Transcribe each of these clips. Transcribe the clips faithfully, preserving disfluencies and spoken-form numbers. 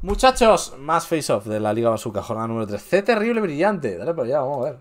Muchachos, más face-off de la Liga Bazooka, jornada número tres. C terrible brillante. Dale por allá, vamos a ver.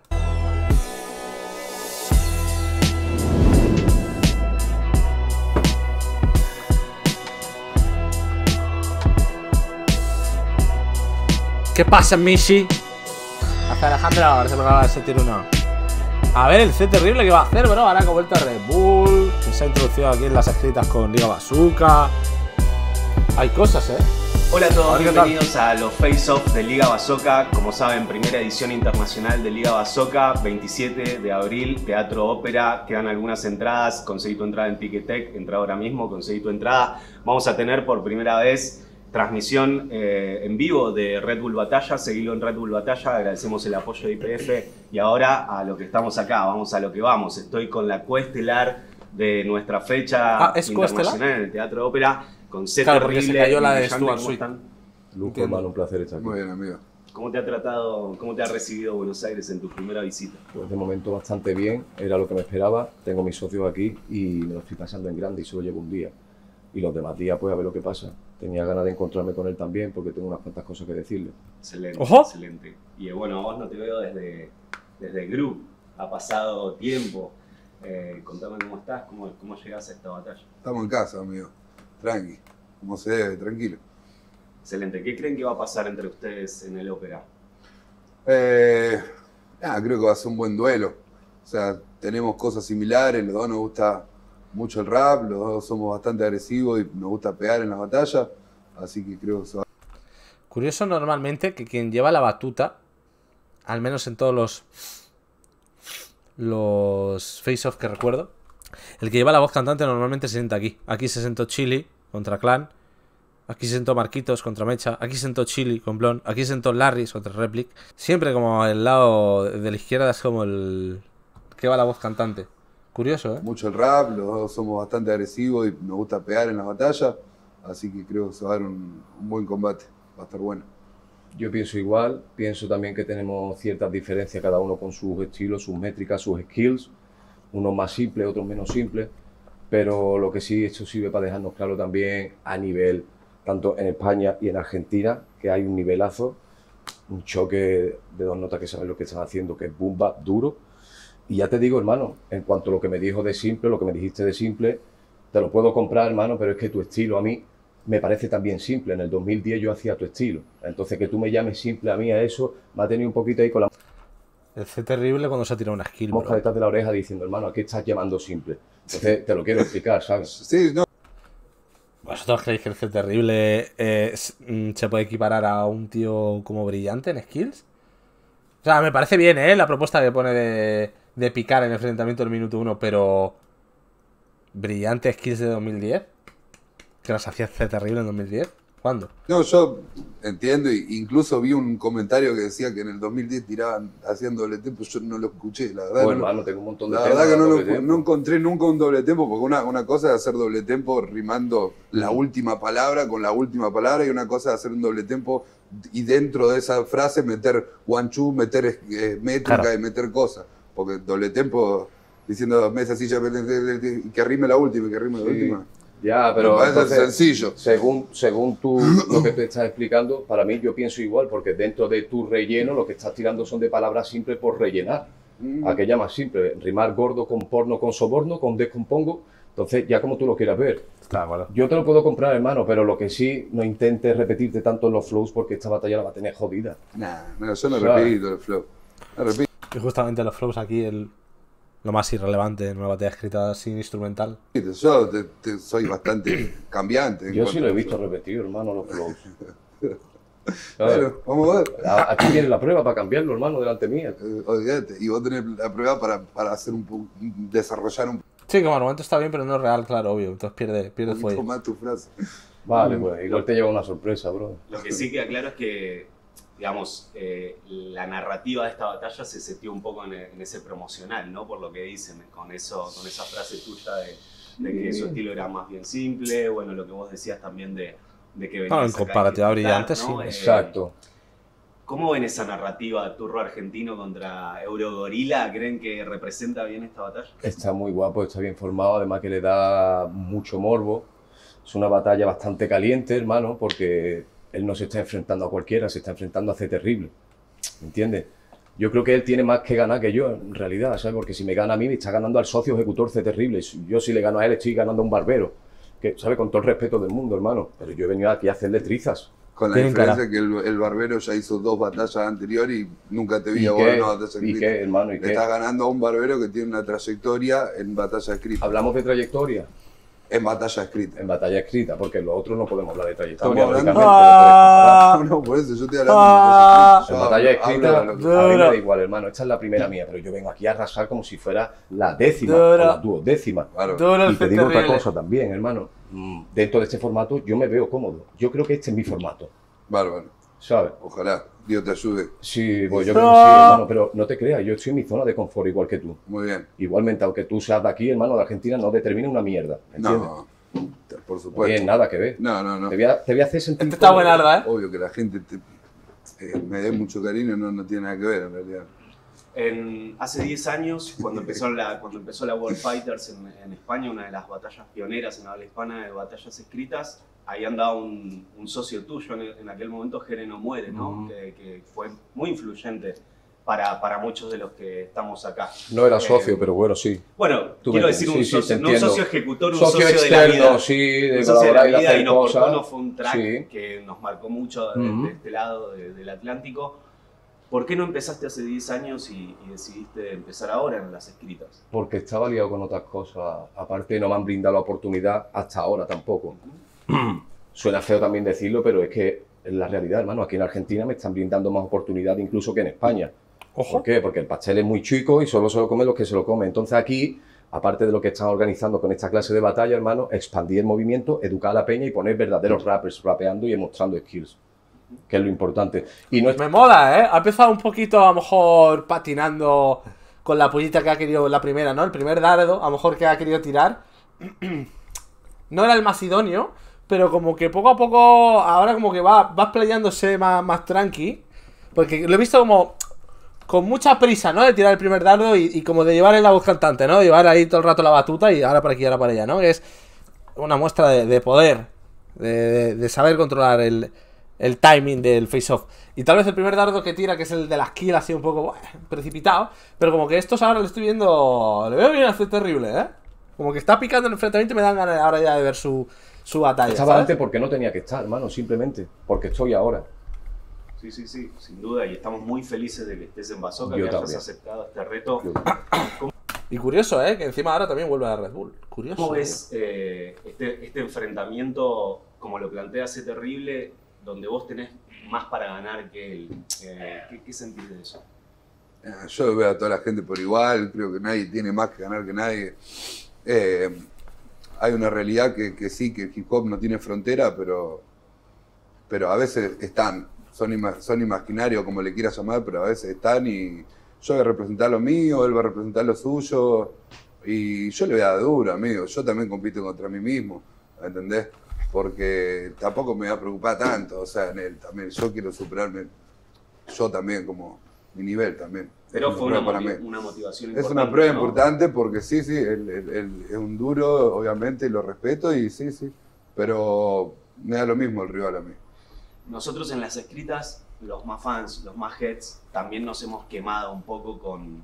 ¿Qué pasa, Mishi? Hasta Alejandro, ahora se pegaba ese tiro uno. A ver el C terrible que va a hacer, bro. Ahora que ha vuelto a Red Bull, que se ha introducido aquí en las escritas con Liga Bazooka. Hay cosas, eh. Hola a todos, bienvenidos a los Face-Off de Liga Bazooka. Como saben, primera edición internacional de Liga Bazooka, veintisiete de abril, Teatro Ópera. Quedan algunas entradas, conseguí tu entrada en Ticketek, entra ahora mismo, conseguí tu entrada. Vamos a tener por primera vez transmisión eh, en vivo de Red Bull Batalla, seguilo en Red Bull Batalla, agradecemos el apoyo de I P F. Y ahora a lo que estamos acá, vamos a lo que vamos. Estoy con la coestelar de nuestra fecha ah, ¿es internacional en el Teatro Ópera. Con C claro, porque terrible. se cayó la de Stuart Sweet. Luco, hermano, un placer estar aquí. Muy bien, amigo. ¿Cómo te ha tratado, cómo te ha recibido Buenos Aires en tu primera visita? Pues de momento bastante bien, era lo que me esperaba. Tengo mis socios aquí y me lo estoy pasando en grande y solo llevo un día. Y los demás días, pues a ver lo que pasa. Tenía ganas de encontrarme con él también porque tengo unas cuantas cosas que decirle. Excelente, ¡Ojo! Excelente. Y bueno, vos no te veo desde, desde el grupo. Ha pasado tiempo. Eh, contame cómo estás, cómo, cómo llegás a esta batalla. Estamos en casa, amigo. Tranqui. Como se debe, tranquilo. Excelente. ¿Qué creen que va a pasar entre ustedes en el Ópera? Eh, ah, creo que va a ser un buen duelo. O sea, tenemos cosas similares, los dos nos gusta mucho el rap, los dos somos bastante agresivos y nos gusta pegar en las batallas. Así que creo que se va. Curioso normalmente que quien lleva la batuta, al menos en todos los los face-off que recuerdo, el que lleva la voz cantante normalmente se sienta aquí. Aquí se sentó Chili contra Clan, aquí se sentó Marquitos contra Mecha, aquí se sentó Chili con Blon, aquí se sentó Larry contra Replic. Siempre como el lado de la izquierda es como el que va la voz cantante. Curioso, ¿eh? Mucho el rap, los dos somos bastante agresivos y nos gusta pegar en las batallas. Así que creo que se va a dar un, un buen combate. Va a estar bueno. Yo pienso igual, pienso también que tenemos ciertas diferencias cada uno con sus estilos, sus métricas, sus skills. Unos más simples, otros menos simples. Pero lo que sí, esto sirve para dejarnos claro también a nivel, tanto en España y en Argentina, que hay un nivelazo, un choque de dos notas que saben lo que están haciendo, que es boom bap duro. Y ya te digo, hermano, en cuanto a lo que me dijo de simple, lo que me dijiste de simple, te lo puedo comprar, hermano, pero es que tu estilo a mí me parece también simple. En el dos mil diez yo hacía tu estilo. Entonces que tú me llames simple a mí a eso, me ha tenido un poquito ahí con la El C terrible cuando se ha tirado una skill, mosca bro. detrás de la oreja diciendo, hermano, ¿a qué estás llamando simple? Entonces te lo quiero explicar, ¿sabes? Sí, no. ¿Vosotros creéis que el C terrible eh, se puede equiparar a un tío como brillante en skills? O sea, me parece bien, ¿eh? La propuesta que pone de, de picar en el enfrentamiento del minuto uno, pero... ¿Brillante skills de dos mil diez? ¿Que las hacía C terrible en dos mil diez? ¿Cuándo? No, yo entiendo, e incluso vi un comentario que decía que en el dos mil diez tiraban haciendo doble tempo, yo no lo escuché, la verdad. Pues, no, hermano, tengo un montón de la temas verdad que no, doble lo, tempo. no encontré nunca un doble tempo, porque una, una cosa es hacer doble tempo rimando la última palabra con la última palabra, y una cosa es hacer un doble tempo y dentro de esa frase meter one two, meter eh, métrica Claro. y meter cosas. Porque doble tempo diciendo mesa, silla, y que rime la última, y que rime la Sí. última. Ya, pero Me parece entonces, sencillo. Según, según tú, lo que te estás explicando, para mí yo pienso igual, porque dentro de tu relleno lo que estás tirando son de palabras simples por rellenar. Mm. ¿A qué llamas simple? Rimar gordo con porno, con soborno, con descompongo. Entonces, ya como tú lo quieras ver. Está bueno. Yo te lo puedo comprar, hermano, pero lo que sí, no intentes repetirte tanto en los flows porque esta batalla la va a tener jodida. Nah, no, yo no Claro. repito el flow. No repito. Y justamente los flows aquí, el, lo más irrelevante en una batalla escrita sin instrumental. Yo te- te- soy bastante cambiante. en Yo cuanto sí lo he al visto flow. repetir, hermano, los flows. Bueno, vamos a ver. A- Aquí tienes la prueba para cambiarlo, hermano, delante mía. Eh, olvídate. Y vos tenés la prueba para, para hacer un, pu- desarrollar un Sí, como argumento está bien, pero no es real, claro, obvio. Entonces pierde, pierde poquito fuelle. más tu frase. Vale, pues igual te lleva una sorpresa, bro. Lo que sí queda claro es que, digamos, eh, la narrativa de esta batalla se setió un poco en, en ese promocional, ¿no? Por lo que dicen, con, eso, con esa frase tuya de, de que su estilo era más bien simple, bueno, lo que vos decías también de, de que Claro, en venías acá a comparativa disfrutar, brillante, ¿no? sí. Eh, Exacto. ¿Cómo ven esa narrativa de turro argentino contra Eurogorila? ¿Creen que representa bien esta batalla? Está muy guapo, está bien formado, además que le da mucho morbo. Es una batalla bastante caliente, hermano, porque él no se está enfrentando a cualquiera, se está enfrentando a C Terrible, ¿me entiendes? Yo creo que él tiene más que ganar que yo, en realidad, ¿sabes? Porque si me gana a mí, me está ganando al socio ejecutor C Terrible. Yo si le gano a él, estoy ganando a un barbero. Que, ¿sabes? Con todo el respeto del mundo, hermano. Pero yo he venido aquí a hacerle trizas. Con la diferencia que el, el barbero ya hizo dos batallas anteriores y nunca te vi a vos en una batalla escrita. ¿Y qué, hermano? ¿Y le qué? estás ganando a un barbero que tiene una trayectoria en batalla escrita. ¿Hablamos de trayectoria? En batalla escrita. En batalla escrita, porque los otros no podemos hablar de trayectoria. Estamos hablando... Ah, no, no, por eso yo estoy hablando ah, de en batalla escrita, a mí me Duro. da igual, hermano. Esta es la primera mía, pero yo vengo aquí a arrasar como si fuera la décima o la duodécima. Claro. Duro el Y te digo otra terrible. cosa también, hermano. Mm, Dentro de este formato yo me veo cómodo. Yo creo que este es mi formato, Bárbaro. ¿sabes? Ojalá Dios te ayude. Sí, pues yo creo que sí, hermano, pero no te creas, yo estoy en mi zona de confort igual que tú. Muy bien. Igualmente, aunque tú seas de aquí, hermano, de Argentina, no determina una mierda, ¿me entiendes? No, por No supuesto. tiene nada que ver. No, no, no. Te voy a, te voy a hacer sentir... Este está cómodo. buenarda, ¿eh? Obvio que la gente te- eh, me dé mucho cariño, no, no tiene nada que ver en realidad. En, hace diez años, cuando empezó la, cuando empezó la World Fighters en, en España, una de las batallas pioneras en habla hispana de batallas escritas, ahí andaba un, un socio tuyo en, en aquel momento, Jere No Muere, ¿no? Ujú. que, que fue muy influyente para, para muchos de los que estamos acá. No era Eh, socio, pero bueno, sí. Bueno, Tú quiero me- decir sí, un sí, socio, te no un entiendo. socio ejecutor, un Socio socio, de la externo, vida. sí, de Un socio de colaborar y la de vida y hacer nos cosas. cortó, no fue un track Sí. que nos marcó mucho de, Ujú. de este lado de- del Atlántico. ¿Por qué no empezaste hace diez años y, y decidiste empezar ahora en las escritas? Porque estaba liado con otras cosas. Aparte, no me han brindado la oportunidad hasta ahora tampoco. Suena feo también decirlo, pero es que es la realidad, hermano. Aquí en Argentina me están brindando más oportunidad incluso que en España. Ojo. ¿Por qué? Porque el pastel es muy chico y solo se lo comen los que se lo comen. Entonces aquí, aparte de lo que están organizando con esta clase de batalla, hermano, expandir el movimiento, educar a la peña y poner verdaderos rappers rapeando y demostrando skills, que es lo importante. Y no es... Me mola, ¿eh? Ha empezado un poquito, a lo mejor, patinando con la pollita que ha querido la primera, ¿no? El primer dardo, a lo mejor que ha querido tirar. No era el más idóneo, pero como que poco a poco, ahora como que va, va playándose más, más tranqui. Porque lo he visto como con mucha prisa, ¿no? De tirar el primer dardo y, y como de llevar en la voz cantante, ¿no? Llevar ahí todo el rato la batuta y ahora para aquí, ahora para allá, ¿no? Es una muestra de, de poder, de, de- de saber controlar el, el timing del face-off. Y tal vez el primer dardo que tira, que es el de las kills, así un poco buah, precipitado, pero como que estos ahora lo estoy viendo, le veo bien hacer terrible, ¿eh? Como que está picando en el enfrentamiento y me dan ganas ahora ya de ver su, su batalla. Estaba ¿sabes? antes porque no tenía que estar, hermano, simplemente. Porque estoy ahora. Sí, sí, sí, sin duda. Y estamos muy felices de que estés en Bazooka, Yo que hayas también. aceptado este reto. Yo- Y curioso, ¿eh? Que encima ahora también vuelve a Red Bull. Curioso. ¿Cómo ves eh, este, este enfrentamiento, como lo plantea C Terrible, donde vos tenés más para ganar que él? Eh, ¿qué, ¿Qué sentís de eso? Ah, Yo veo a toda la gente por igual, creo que nadie tiene más que ganar que nadie. Eh, hay una realidad que, que sí, que el hip hop no tiene frontera, pero, pero a veces están, son, ima- son imaginarios, como le quieras llamar, pero a veces están y yo voy a representar lo mío, él va a representar lo suyo, y yo le voy a dar duro, amigo. Yo también compito contra mí mismo, ¿entendés? Porque tampoco me va a preocupar tanto, o sea, en él también. Yo quiero superarme, yo también, como mi nivel también. Pero Es fue una, prueba movi- una motivación Es importante. una prueba ¿no? importante porque sí, sí, él, él- él es un duro, obviamente, y lo respeto, y sí, sí. Pero me da lo mismo el rival a mí. Nosotros en las escritas, los más fans, los más heads, también nos hemos quemado un poco con,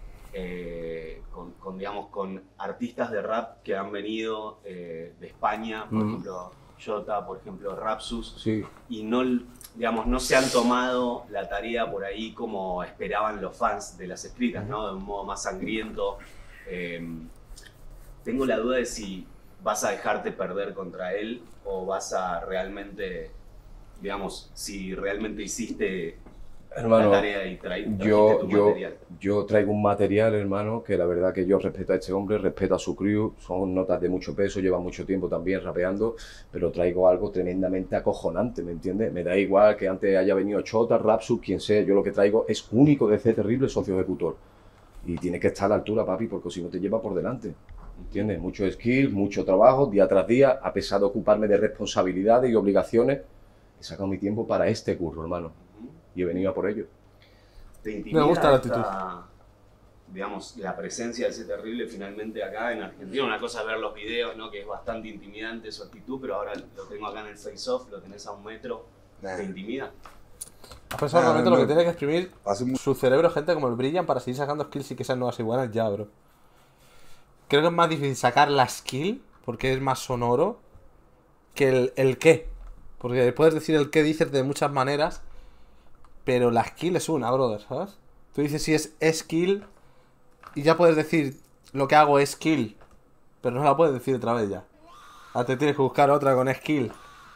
eh, con, con, digamos, con artistas de rap que han venido eh, de España, por Mm. ejemplo, Jota, por ejemplo, Rapsus, Sí. y no, digamos, no se han tomado la tarea por ahí como esperaban los fans de las escritas, ¿no? De un modo más sangriento. Eh, tengo la duda de si vas a dejarte perder contra él o vas a realmente, digamos, si realmente hiciste Hermano, la tarea y tra- trajiste Yo, tu yo, material. yo traigo un material, hermano, que la verdad que yo respeto a este hombre, respeto a su crew, son notas de mucho peso, lleva mucho tiempo también rapeando, pero traigo algo tremendamente acojonante, ¿me entiendes? Me da igual que antes haya venido Chota, Rapsus, quien sea, yo lo que traigo es único de C Terrible, socio ejecutor. Y tiene que estar a la altura, papi, porque si no te lleva por delante, ¿entiendes? Mucho skill, mucho trabajo, día tras día, a pesar de ocuparme de responsabilidades y obligaciones, he sacado mi tiempo para este curro, hermano, Ujú. y he venido a por ello. ¿Te intimida Me gusta la esta, digamos, la presencia de ese terrible finalmente acá en Argentina? Una cosa es ver los videos, ¿no? Que es bastante intimidante su actitud, pero ahora lo tengo acá en el face-off, lo tenés a un metro. Nah. ¿Te intimida? ¿Has pensado Nah, realmente no, lo que no. tiene que exprimir Hace mu- su cerebro gente como el Brilliant para seguir sacando skills y que sean nuevas iguanas? Ya, bro. Creo que es más difícil sacar la skill, porque es más sonoro, que el, el qué. Porque puedes decir el qué dices de muchas maneras, pero la skill es una, brother, ¿sabes? Tú dices si es skill y ya puedes decir lo que hago es skill, pero no la puedes decir otra vez ya. Ahora te tienes que buscar otra con skill.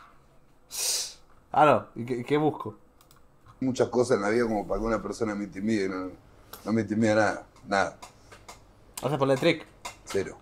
Claro, ¿y qué, qué busco? muchas cosas en la vida como para que una persona me intimide. No, no me intimida nada, nada, ¿Vas a poner trick? cero.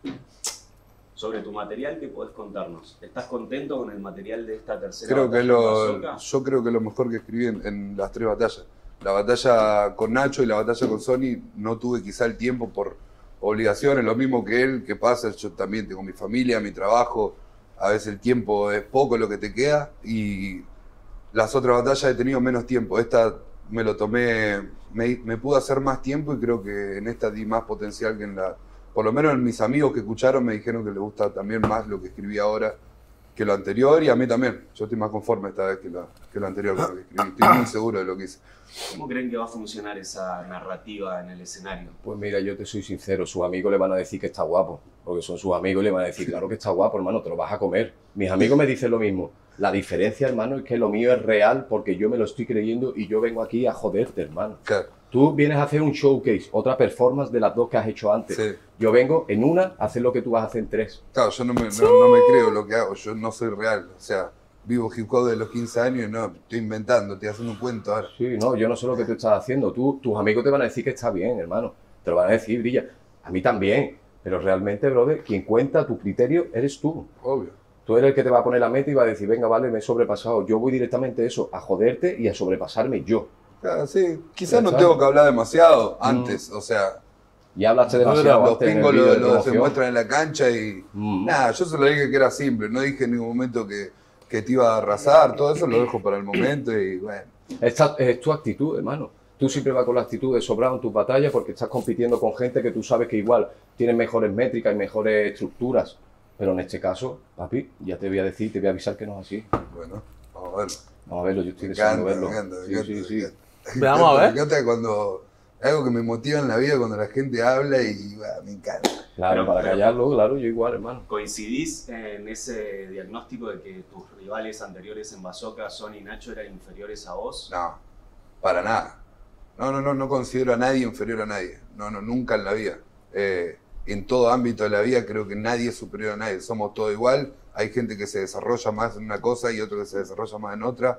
Sobre tu material, ¿qué podés contarnos? ¿Estás contento con el material de esta tercera Creo que es batalla lo, en Bazooka? yo creo que es lo mejor que escribí en, en las tres batallas. La batalla con Nacho y la batalla con Sony no tuve quizá el tiempo por obligaciones, lo mismo que él, que pasa, yo también tengo mi familia, mi trabajo, a veces el tiempo es poco lo que te queda y las otras batallas he tenido menos tiempo. Esta me lo tomé, me, me pude hacer más tiempo y creo que en esta di más potencial que en la... Por lo menos mis amigos que escucharon me dijeron que les gusta también más lo que escribí ahora que lo anterior y a mí también. Yo estoy más conforme esta vez que lo, que lo anterior con lo que escribí. Estoy muy seguro de lo que hice. ¿Cómo creen que va a funcionar esa narrativa en el escenario? Pues mira, yo te soy sincero, sus amigos le van a decir que está guapo, porque son sus amigos y le van a decir, claro que está guapo, hermano, te lo vas a comer. Mis amigos me dicen lo mismo. La diferencia, hermano, es que lo mío es real porque yo me lo estoy creyendo y yo vengo aquí a joderte, hermano. Claro. Tú vienes a hacer un showcase, otra performance de las dos que has hecho antes. Sí. Yo vengo en una a hacer lo que tú vas a hacer en tres. Claro, yo no me, no, no me creo lo que hago, yo no soy real. O sea, vivo hip hop de los quince años y no, estoy inventando, estoy haciendo un cuento ahora. Sí, no, yo no sé lo que tú estás haciendo. Tú, tus amigos te van a decir que está bien, hermano. Te lo van a decir, Brilla. A mí también. Pero realmente, brother, quien cuenta tu criterio eres tú. Obvio. Tú eres el que te va a poner la meta y va a decir, venga, vale, me he sobrepasado. Yo voy directamente a eso, a joderte y a sobrepasarme yo. Claro, sí, quizás no Ya tengo está. que hablar demasiado antes, o sea, Ya hablaste demasiado los antes en el pingos vídeo lo, de lo se promoción. muestran en la cancha y... Mm. Nada, yo solo dije que era simple, no dije en ningún momento que, que te iba a arrasar, todo eso lo dejo para el momento y bueno. Esta es tu actitud, hermano. Tú siempre vas con la actitud de sobrado en tus batallas porque estás compitiendo con gente que tú sabes que igual tienen mejores métricas y mejores estructuras. Pero en este caso, papi, ya te voy a decir, te voy a avisar que no es así. Bueno, vamos a verlo. Vamos a verlo, yo estoy Me deseando encanta, me verlo. encanta, me Sí, encanta, sí, me sí. encanta. Veamos a ver. Me encanta cuando... Algo que me motiva en la vida cuando la gente habla y bah, me encanta. Claro, Pero- para pero- callarlo, claro, yo igual, hermano. ¿Coincidís en ese diagnóstico de que tus rivales anteriores en Bazooka, Sony y Nacho, eran inferiores a vos? No, para nada. No, no, no, no considero a nadie inferior a nadie. No, no, nunca en la vida. Eh, en todo ámbito de la vida creo que nadie es superior a nadie. Somos todos igual. Hay gente que se desarrolla más en una cosa y otro que se desarrolla más en otra.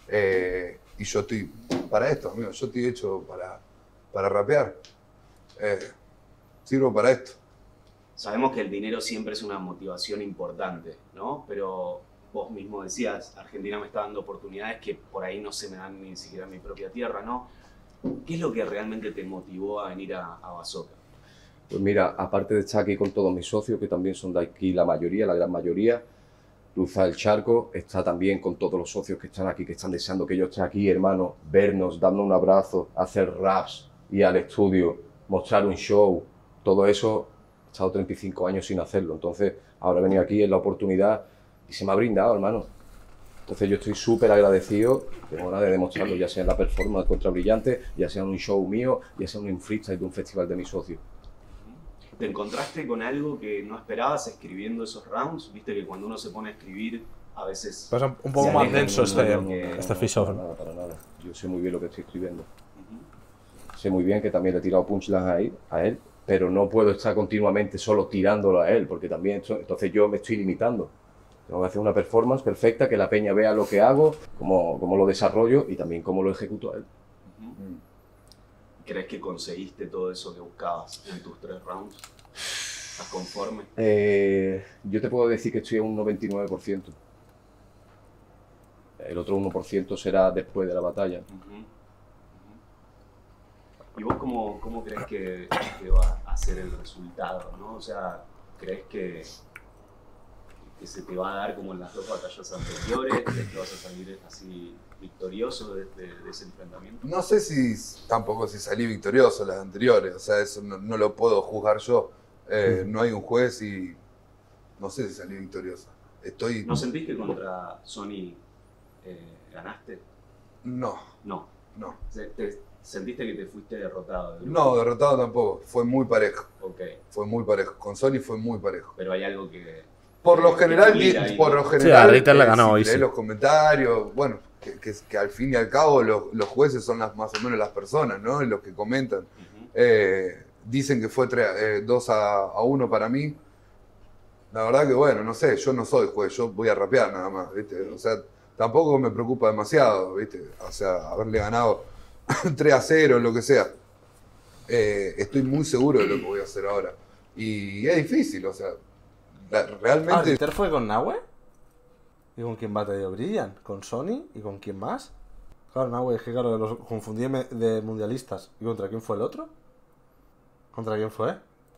Eh, y yo estoy para esto, amigo. Yo estoy hecho para, para rapear. Eh, sirvo para esto. Sabemos que el dinero siempre es una motivación importante, ¿no? Pero vos mismo decías, Argentina me está dando oportunidades que por ahí no se me dan ni siquiera en mi propia tierra, ¿no? ¿Qué es lo que realmente te motivó a venir a, a Bazooka? Pues mira, aparte de estar aquí con todos mis socios, que también son de aquí la mayoría, la gran mayoría, cruzar el charco, está también con todos los socios que están aquí, que están deseando que yo esté aquí, hermano, vernos, darnos un abrazo, hacer raps, ir al estudio, mostrar un show, todo eso, he estado treinta y cinco años sin hacerlo, entonces ahora he venido aquí, es la oportunidad y se me ha brindado, hermano. Entonces yo estoy súper agradecido, tengo ganas de demostrarlo, ya sea en la performance contra Brillante, ya sea en un show mío, ya sea en un freestyle de un festival de mis socios. ¿Te encontraste con algo que no esperabas escribiendo esos rounds? Viste que cuando uno se pone a escribir, a veces... Pues un un poco Se más alejan denso un este, poco que- este para face-off. nada, para nada. Yo sé muy bien lo que estoy escribiendo. Ujú. Sé muy bien que también le he tirado punchlines a él, a él, pero no puedo estar continuamente solo tirándolo a él, porque también esto- entonces yo me estoy limitando. Tengo que hacer una performance perfecta, que la peña vea lo que hago, cómo, cómo lo desarrollo y también cómo lo ejecuto a él. Ujú. ¿Crees que conseguiste todo eso que buscabas en tus tres rounds? ¿Estás conforme? Eh, yo te puedo decir que estoy a un noventa y nueve por ciento. El otro uno por ciento será después de la batalla. Ujú. Ujú. ¿Y vos cómo, cómo crees que, que va a ser el resultado, ¿no? O sea, ¿crees que, que se te va a dar como en las dos batallas anteriores? ¿Crees que vas a salir así victorioso de, de- de ese enfrentamiento? No sé si tampoco si salí victorioso las anteriores, o sea, eso no, no lo puedo juzgar yo. Eh, no hay un juez y no sé si salí victorioso. Estoy... ¿No sentís que contra Sony eh, ¿Ganaste? No, No. no. Se- te- ¿Sentiste que te fuiste derrotado? del grupo? No, derrotado tampoco. Fue muy parejo. Ok. Fue muy parejo. Con Sony fue muy parejo. Pero hay algo que... Por lo que general, pulir di- ahí, por ¿no? lo general, a Ritter le ganó si hoy, lees sí. los comentarios, bueno, que, que, que al fin y al cabo los, los jueces son las, más o menos las personas, ¿no? Y los que comentan. Ujú. Eh, dicen que fue dos a uno para mí. La verdad que bueno, no sé, yo no soy juez, yo voy a rapear nada más, ¿viste? O sea, tampoco me preocupa demasiado, ¿viste? O sea, haberle ganado tres a cero, lo que sea. Eh, estoy muy seguro de lo que voy a hacer ahora. Y es difícil, o sea, la- Ah, realmente... ¿Ritter fue con Nahue? ¿Y con quién va te dio Brilliant? ¿Con Sony? ¿Y con quién más? Claro, Nahue, es que claro, los confundí me- de mundialistas. ¿Y contra quién fue el otro? ¿Contra quién fue?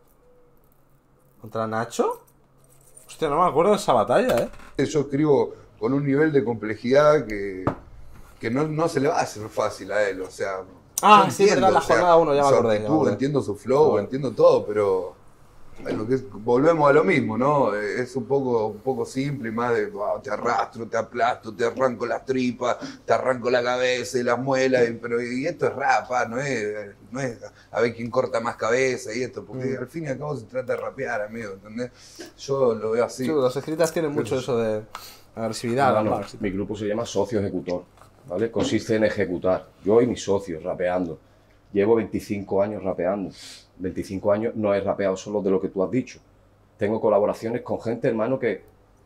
¿Contra Nacho? Hostia, no me acuerdo de esa batalla, ¿eh? Yo escribo con un nivel de complejidad que, que no, no se le va a hacer fácil a él, o sea... Ah, yo sí, verdad, la o sea, jornada uno, ya me su acordé, ya me actitud, acordé. entiendo su flow, Joder. entiendo todo, pero bueno, que es- volvemos a lo mismo, ¿no? Eh, Es un poco, un poco simple y más de "Wow, te arrastro, te aplasto, te arranco las tripas, te arranco la cabeza y las muelas", y- pero y esto es rap, ah, no es, no es a ver quién corta más cabeza y esto, porque Mm. al fin y al cabo se trata de rapear, amigo, ¿entendés? Yo lo veo así. Sí, los escritas tienen mucho eso de agresividad. Hermano, ¿no? mi grupo se llama Socio Ejecutor, ¿vale? Consiste en ejecutar. Yo y mis socios rapeando. Llevo veinticinco años rapeando. veinticinco años no he rapeado solo de lo que tú has dicho. Tengo colaboraciones con gente, hermano, que...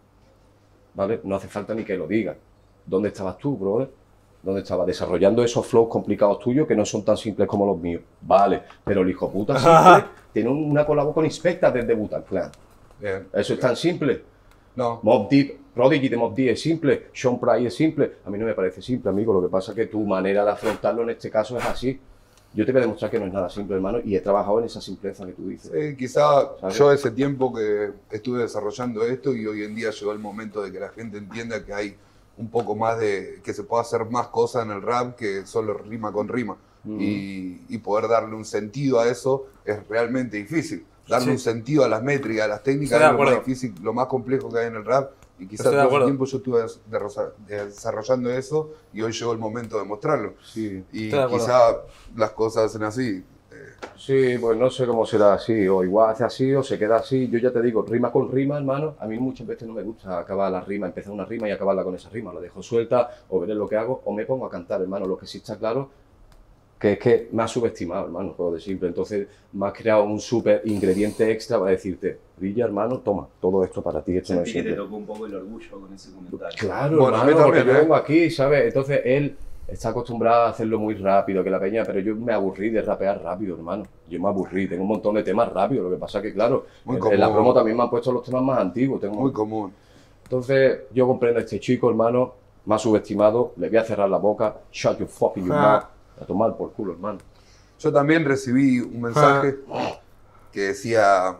¿Vale? No hace falta ni que lo diga. ¿Dónde estabas tú, brother? ¿Dónde estabas? Desarrollando esos flows complicados tuyos que no son tan simples como los míos. Vale, pero el hijo puta simple tiene una colaboración con Inspecta desde Wu-Tang Clan. Bien. Eso es tan simple. No, Mobb Deep, Prodigy de Mobb Deep es simple, Sean Price es simple. A mí no me parece simple, amigo. Lo que pasa es que tu manera de afrontarlo en este caso es así. Yo te voy a demostrar que no es nada simple, hermano, y he trabajado en esa simpleza que tú dices. sí, quizá ¿Sabes? yo ese tiempo que estuve desarrollando esto y hoy en día llegó el momento de que la gente entienda que hay un poco más de, que se puede hacer más cosas en el rap que solo rima con rima. Mm. Y, y poder darle un sentido a eso es realmente difícil. Darle Sí. un sentido a las métricas, a las técnicas, Estoy de es lo más acuerdo. difícil, lo más complejo que hay en el rap. Y quizás Estoy de todo ese acuerdo. tiempo yo estuve des- derroza- desarrollando eso y hoy llegó el momento de mostrarlo. Sí. Y Estoy de acuerdo. quizá las cosas hacen así. eh, Sí, pues no sé cómo será así, o igual hace así, o se queda así. Yo ya te digo, rima con rima, hermano. A mí muchas veces no me gusta acabar la rima, empezar una rima y acabarla con esa rima. La dejo suelta, o veré lo que hago, o me pongo a cantar, hermano. Lo que sí está claro, que es que me has subestimado, hermano, juego de simple. Entonces me has creado un súper ingrediente extra para decirte, Villa, hermano, toma, todo esto para ti, esto no es Sentí que te simple. tocó un poco el orgullo con ese comentario. Claro, Bueno, a mí hermano, porque también, yo ¿eh? vengo aquí, ¿sabes? Entonces él está acostumbrado a hacerlo muy rápido, que la peña, pero yo me aburrí de rapear rápido, hermano. Yo me aburrí, tengo un montón de temas rápidos, lo que pasa que, claro, Muy en, en la común. promo también me han puesto los temas más antiguos. Tengo... muy común. Entonces yo comprendo a este chico, hermano, más subestimado, le voy a cerrar la boca, shut your fucking your Ah. mouth, a tomar por culo, hermano. Yo también recibí un mensaje que decía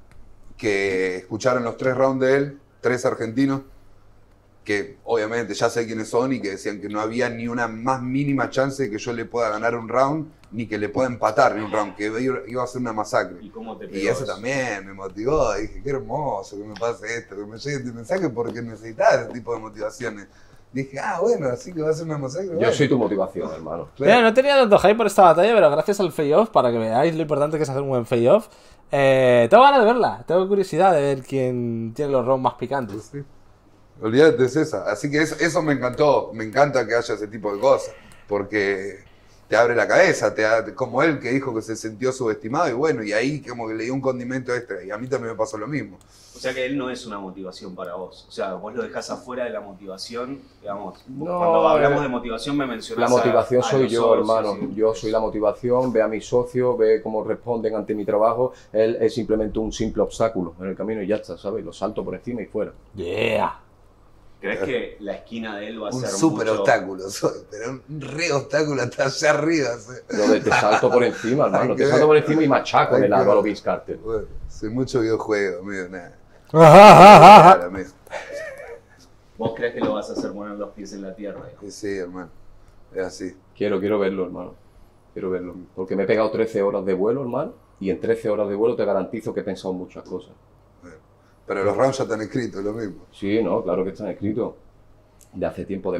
que escucharon los tres rounds de él, tres argentinos, que obviamente ya sé quiénes son y que decían que no había ni una más mínima chance de que yo le pueda ganar un round, ni que le pueda empatar ni un round, que iba iba a ser una masacre. ¿Y cómo te Y pegó eso también me motivó, dije, qué hermoso que me pase esto, que me llegue este mensaje porque necesitaba ese tipo de motivaciones. Dije, ah, bueno, así que va a ser una masacre. Yo bueno. soy tu motivación, hermano. Claro. Mira, no tenía tanto hype por esta batalla, pero gracias al fade-off, para que veáis lo importante que es hacer un buen fade-off, eh, tengo ganas de verla. Tengo curiosidad de ver quién tiene los rounds más picantes. Sí. Olvídate de César. Así que eso, eso me encantó. Me encanta que haya ese tipo de cosas. Porque te abre la cabeza. Te da- como él que dijo que se sintió subestimado. Y bueno, y ahí como que le dio un condimento extra. Y a mí también me pasó lo mismo. O sea que él no es una motivación para vos. O sea, vos lo dejás afuera de la motivación, digamos. No, Cuando hablamos eh, de motivación me mencionás La motivación a- a soy los yo, socios, hermano. sí. Yo soy la motivación, ve a mis socios, ve cómo responden ante mi trabajo. Él es simplemente un simple obstáculo en el camino y ya está, ¿sabes? Lo salto por encima y fuera. Yeah. ¿Crees que la esquina de él va a Un ser súper mucho... obstáculo soy. Pero un re obstáculo hasta allá arriba. ¿sí? Yo de- te salto por encima, hermano. Hay Te que salto ver. por encima y machaco Hay en el que Álvaro ver. Vince Carter. Bueno, sé mucho videojuego, amigo. Nada. Nada, amigo. ¿Vos crees que lo vas a hacer poner los pies en la tierra? digamos? Sí, sí, hermano. Es así. Quiero, quiero verlo, hermano. Quiero verlo. Porque me he pegado trece horas de vuelo, hermano. Y en trece horas de vuelo te garantizo que he pensado muchas cosas. Bueno. Pero los rounds ya están escritos, lo mismo. Sí, no, claro que están escritos. De hace tiempo de más.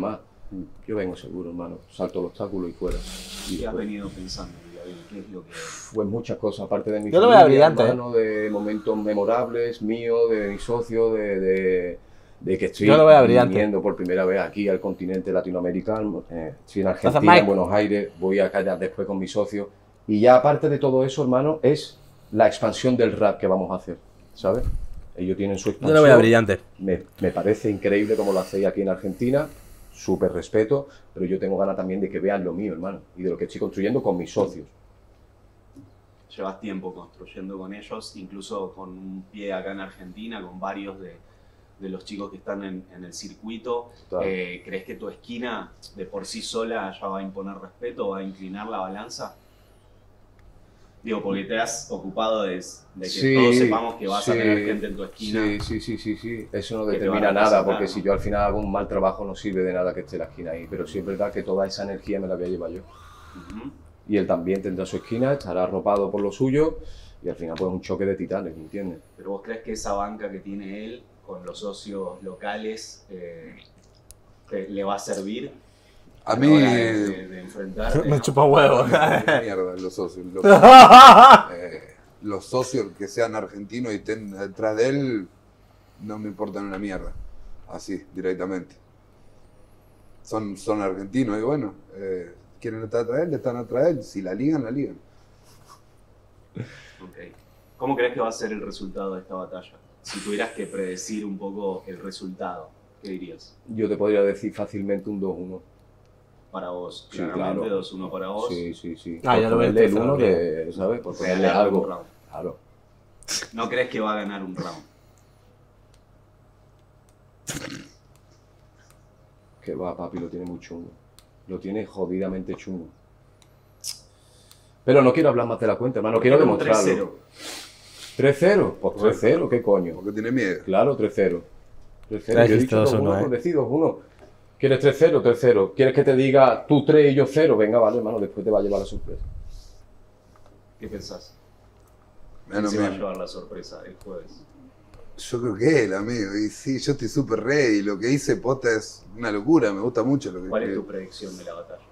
Yo vengo seguro, hermano. Salto el obstáculo y fuera. Y ¿Qué has después, venido pensando, Gabriel? ¿Qué es lo que...? pues muchas cosas, aparte de mi Yo lo veo familia, brillante, hermano, de momentos memorables míos, de mis socios, de, de, de que estoy Yo lo veo brillante. viniendo por primera vez aquí al continente latinoamericano. Eh, estoy en Entonces, Argentina, Mike. en Buenos Aires, voy a callar después con mis socios. Y ya aparte de todo eso, hermano, es la expansión del rap que vamos a hacer, ¿sabes? Ellos tienen su Yo expansión. lo veo brillante. Me, me parece increíble como lo hacéis aquí en Argentina, súper respeto, pero yo tengo ganas también de que vean lo mío, hermano, y de lo que estoy construyendo con mis socios. Llevas tiempo construyendo con ellos, incluso con un pie acá en Argentina, con varios de, de los chicos que están en, en el circuito. Claro. Eh, ¿Crees que tu esquina de por sí sola ya va a imponer respeto, va a inclinar la balanza? Digo, porque te has ocupado de, de que Sí, todos sepamos que vas sí, a tener gente en tu esquina. Sí, sí, sí, sí, sí. Eso no que te determina van a nada, representar, porque ¿no? si yo al final hago un mal trabajo no sirve de nada que esté la esquina ahí, pero sí es verdad que toda esa energía me la voy a llevar yo. Ujú. Y él también tendrá su esquina, estará arropado por lo suyo, y al final pues un choque de titanes, ¿me entiendes? Pero vos crees que esa banca que tiene él con los socios locales eh, te- le va a servir A la mí, hora de, de- de enfrentarte? Me ¿no? chupa un huevo. mierda, los socios. Los, eh, los socios que sean argentinos y estén detrás de él, no me importan una mierda. Así, directamente. Son, son argentinos y bueno, eh, quieren estar atrás de él, están atrás de él. Si la ligan, la ligan. Ok. ¿Cómo crees que va a ser el resultado de esta batalla? Si tuvieras que predecir un poco el resultado, ¿qué dirías? Yo te podría decir fácilmente un dos uno. Para vos, Sí, claramente, claro. dos uno para vos. Sí, sí, sí. Ah, Por ya lo veo ponerle el tercero, uno bien. de, ¿sabes? Por ponerle Regalar un algo. round. Claro. ¿No crees que va a ganar un round? Que va, papi, lo tiene muy chungo. Lo tiene jodidamente chungo. Pero no quiero hablar más de la cuenta, hermano. Quiero Un demostrarlo. tres cero. tres cero. Pues tres cero, ¿qué coño? Porque tiene miedo. Claro, tres cero. tres cero. Ya Yo he dijiste dicho dos dos uno, uno, pues ¿eh? decí dos uno. ¿Quieres tres cero? tres cero. ¿Quieres que te diga tú tres y yo cero? Venga, vale, hermano, después te va a llevar la sorpresa. ¿Qué pensás? Bueno, ¿Quién se va a me- llevar la sorpresa el jueves? Yo creo que él, amigo. Y sí, yo estoy súper ready. Lo que hice posta es una locura. Me gusta mucho lo que ¿Cuál es que- tu predicción de la batalla?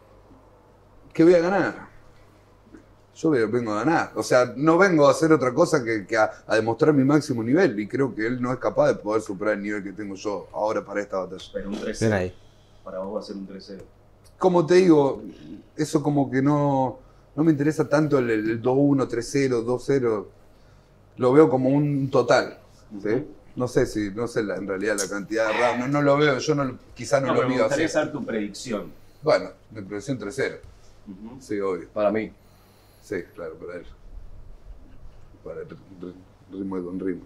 ¿Qué voy a ganar? Yo voy- vengo a ganar. O sea, no vengo a hacer otra cosa que, que a, a demostrar mi máximo nivel. Y creo que él no es capaz de poder superar el nivel que tengo yo ahora para esta batalla. Pero un tres Bien cero. ahí. Para vos va a ser un tres cero. Como te digo, eso como que no, no me interesa tanto el, el dos uno, tres cero, dos cero. Lo veo como un total. ¿sí? Ujú. No sé si, no sé la- en realidad la cantidad de rounds. No, no lo veo, yo no, quizás no, No, lo pero me mido gustaría así. saber tu predicción. Bueno, mi predicción tres cero. Ujú. Sí, obvio. Para mí. Sí, claro, para él. Para el ri- ritmo con ritmo.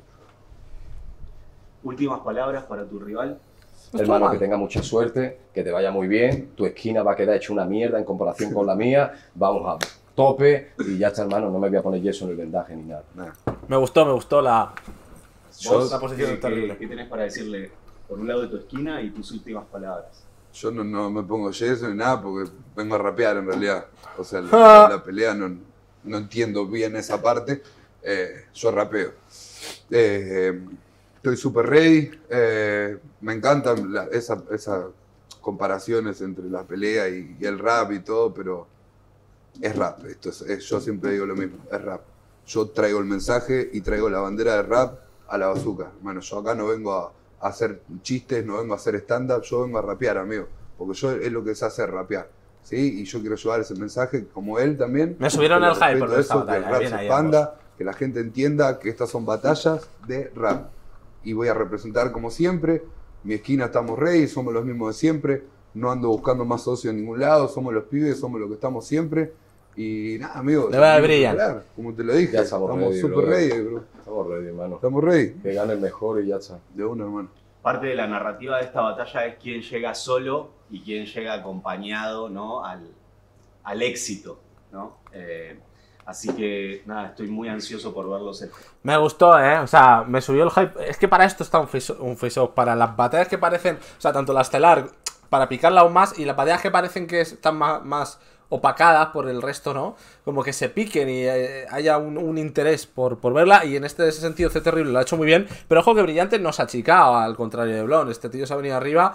Últimas palabras para tu rival. Hermano, mal. que tenga mucha suerte, que te vaya muy bien. Tu esquina va a quedar hecha una mierda en comparación con la mía. Vamos a tope y ya está, hermano. No me voy a poner yeso en el vendaje ni nada. Nada. Me gustó, me gustó la. Vos, la posición ¿qué, es terrible. qué- qué tenés para decirle por un lado de tu esquina y tus últimas palabras? Yo no, no me pongo yeso ni nada porque vengo a rapear en realidad. O sea, la, la pelea no, no entiendo bien esa parte. Eh, yo rapeo. Eh, estoy súper ready. Eh, me encantan la- esa- esas comparaciones entre la pelea y, y el rap y todo, pero es rap. Esto es, es- yo siempre digo lo mismo, es rap. Yo traigo el mensaje y traigo la bandera de rap a la bazooka. Bueno, yo acá no vengo a, a hacer chistes, no vengo a hacer stand-up, yo vengo a rapear, amigo. Porque yo es lo que sé hacer, rapear. ¿Sí? Y yo quiero llevar ese mensaje como él también. Me subieron que el le hype respeto por esta eso, que el batalla, rap bien se ahí, expanda, que la gente entienda que estas son batallas de rap. Y voy a representar como siempre. Mi esquina estamos ready, somos los mismos de siempre. No ando buscando más socios en ningún lado, somos los pibes, somos los que estamos siempre. Y nada, amigo. Le va a tenemos que brillar. hablar, como te lo dije, Ya estamos estamos ready, súper brother. ready, bro. Estamos ready, hermano. Estamos ready. Que gane el mejor y ya está. De una, hermano. Parte de la narrativa de esta batalla es quién llega solo y quién llega acompañado, ¿no? al, al éxito, ¿no? Eh, así que nada, estoy muy ansioso por verlos. el- Me gustó, ¿eh? O sea, me subió el hype. Es que para esto está un face, un face off. Para las batallas que parecen, o sea, tanto la estelar, para picarla aún más, y las batallas que parecen que están más, más opacadas por el resto, ¿no? Como que se piquen y eh, haya un, un interés por, por verla. Y en este ese sentido, C Terrible lo ha hecho muy bien. Pero ojo que Brillante no se ha achicado, al contrario de Blon. Este tío se ha venido arriba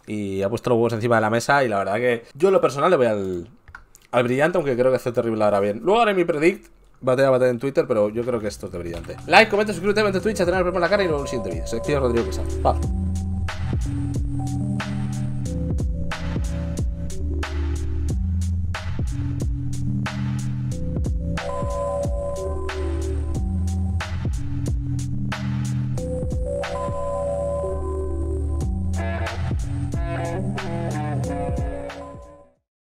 y ha puesto los huevos encima de la mesa. Y la verdad que yo, en lo personal, le voy al, al brillante, aunque creo que hace terrible ahora bien. Luego haré mi predict, batalla, batalla en Twitter, pero yo creo que esto es de brillante. Like, comenta, suscríbete, vente a Twitch, a tener el problema en la cara y nos vemos en el siguiente vídeo. Sección Rodrigo Quesada. Paz.